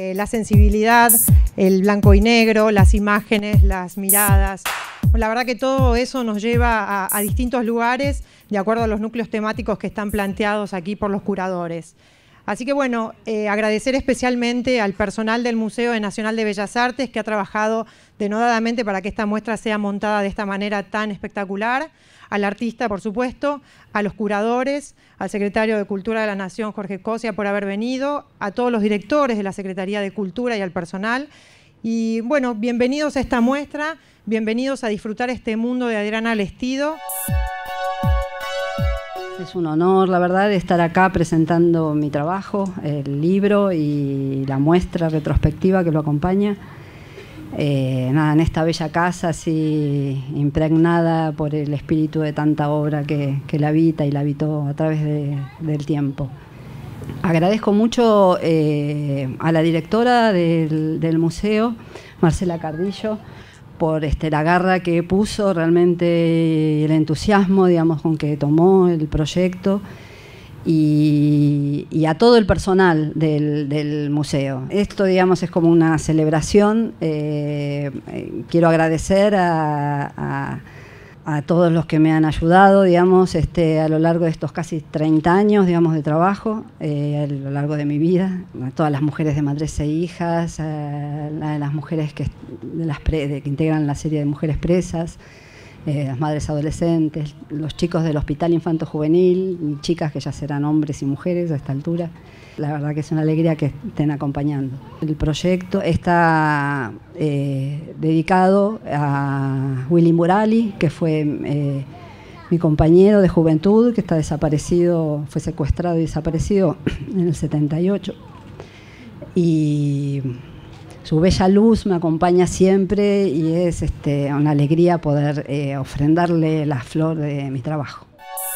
La sensibilidad, el blanco y negro, las imágenes, las miradas. La verdad que todo eso nos lleva a distintos lugares de acuerdo a los núcleos temáticos que están planteados aquí por los curadores. Así que bueno, agradecer especialmente al personal del Museo Nacional de Bellas Artes que ha trabajado denodadamente para que esta muestra sea montada de esta manera tan espectacular, al artista por supuesto, a los curadores, al secretario de Cultura de la Nación Jorge Cosia por haber venido, a todos los directores de la Secretaría de Cultura y al personal. Y bueno, bienvenidos a esta muestra, bienvenidos a disfrutar este mundo de Adriana Lestido. Es un honor, la verdad, estar acá presentando mi trabajo, el libro y la muestra retrospectiva que lo acompaña. En esta bella casa, así impregnada por el espíritu de tanta obra que la habita y la habitó a través del tiempo. Agradezco mucho a la directora del museo, Marcela Cardillo, por la garra que puso, realmente el entusiasmo, digamos, con que tomó el proyecto y a todo el personal del museo. Esto, digamos, es como una celebración. Quiero agradecer a todos los que me han ayudado, digamos, a lo largo de estos casi 30 años, digamos, de trabajo, a lo largo de mi vida, a todas las mujeres de Madres e Hijas, a las mujeres que integran la serie de Mujeres Presas, las madres adolescentes, los chicos del Hospital Infanto Juvenil, chicas que ya serán hombres y mujeres a esta altura. La verdad que es una alegría que estén acompañando. El proyecto está dedicado a Willy Murali, que fue mi compañero de juventud, que está desaparecido, fue secuestrado y desaparecido en el 78. Y su bella luz me acompaña siempre y es una alegría poder ofrendarle la flor de mi trabajo.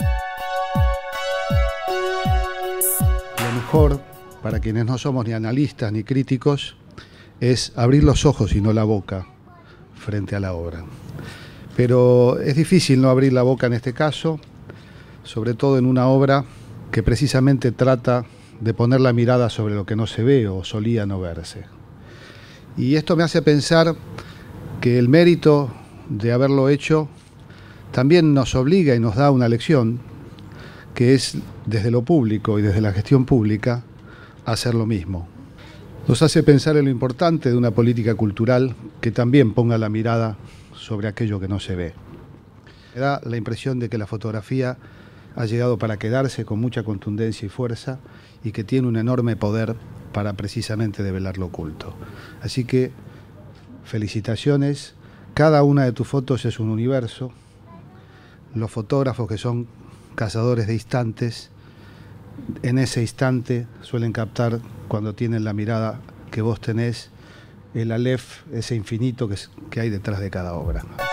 Lo mejor, para quienes no somos ni analistas ni críticos, es abrir los ojos y no la boca frente a la obra. Pero es difícil no abrir la boca en este caso, sobre todo en una obra que precisamente trata de poner la mirada sobre lo que no se ve o solía no verse. Y esto me hace pensar que el mérito de haberlo hecho también nos obliga y nos da una lección, que es desde lo público y desde la gestión pública hacer lo mismo. Nos hace pensar en lo importante de una política cultural que también ponga la mirada sobre aquello que no se ve. Me da la impresión de que la fotografía ha llegado para quedarse con mucha contundencia y fuerza y que tiene un enorme poder para precisamente develar lo oculto. Así que felicitaciones, cada una de tus fotos es un universo. Los fotógrafos que son cazadores de instantes, en ese instante suelen captar, cuando tienen la mirada que vos tenés, el alef, ese infinito que hay detrás de cada obra.